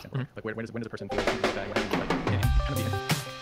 example. Like, when does a person feel something like that? What happens if, like, kind of